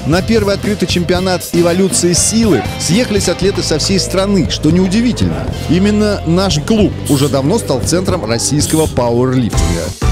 На первый открытый чемпионат «Эволюции силы» съехались атлеты со всей страны, что неудивительно. Именно наш клуб уже давно стал центром российского пауэрлифтинга.